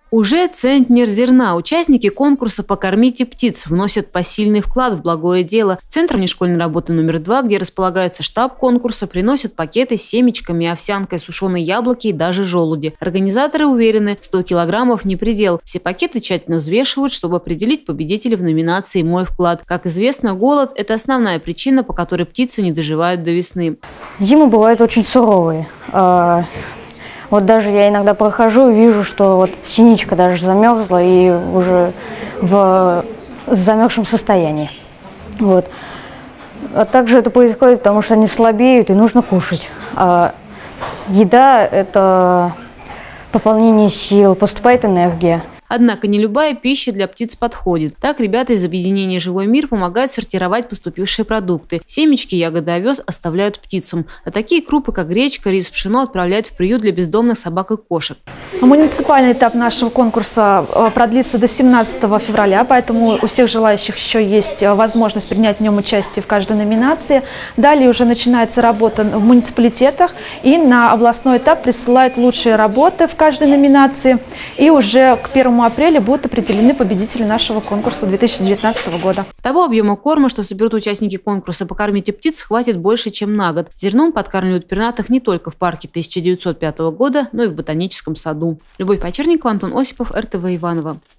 Уже центнер зерна. Участники конкурса «Покормите птиц» вносят посильный вклад в благое дело. Центр внешкольной работы номер 2, где располагается штаб конкурса, приносят пакеты с семечками, овсянкой, сушеные яблоки и даже желуди. Организаторы уверены, 100 килограммов не предел. Все пакеты тщательно взвешивают, чтобы определить победителя в номинации «Мой вклад». Как известно, голод – это основная причина, по которой птицы не доживают до весны. Зимы бывают очень суровые. Вот даже я иногда прохожу и вижу, что вот синичка даже замерзла и уже в замерзшем состоянии. Вот. А также это происходит, потому что они слабеют и нужно кушать. А еда – это пополнение сил, поступает энергия. Однако не любая пища для птиц подходит. Так ребята из объединения «Живой мир» помогают сортировать поступившие продукты. Семечки, ягоды, овес оставляют птицам. А такие крупы, как гречка, рис, пшено, отправляют в приют для бездомных собак и кошек. Муниципальный этап нашего конкурса продлится до 17 февраля, поэтому у всех желающих еще есть возможность принять в нем участие в каждой номинации. Далее уже начинается работа в муниципалитетах, и на областной этап присылают лучшие работы в каждой номинации. И уже к 1 апреля будут определены победители нашего конкурса 2019 года. Того объема корма, что соберут участники конкурса «Покормите птиц», хватит больше, чем на год. Зерном подкармливают пернатых не только в парке 1905 года, но и в ботаническом саду. Любовь Почерникова, Антон Осипов, РТВ Иваново.